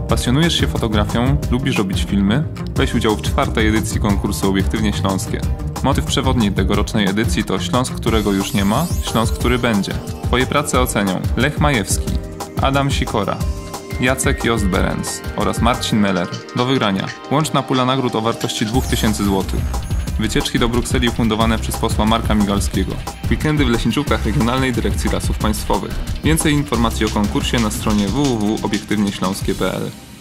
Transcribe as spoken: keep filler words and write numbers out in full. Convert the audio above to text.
Pasjonujesz się fotografią? Lubisz robić filmy? Weź udział w czwartej edycji konkursu Obiektywnie Śląskie. Motyw przewodni tegorocznej edycji to Śląsk, którego już nie ma, Śląsk, który będzie. Twoje prace ocenią Lech Majewski, Adam Sikora, Jacek Jostberens oraz Marcin Meller. Do wygrania łączna pula nagród o wartości dwa tysiące złotych. Wycieczki do Brukseli ufundowane przez posła Marka Migalskiego. Weekendy w leśniczówkach Regionalnej Dyrekcji Lasów Państwowych. Więcej informacji o konkursie na stronie w w w kropka obiektywnieśląskie kropka p l.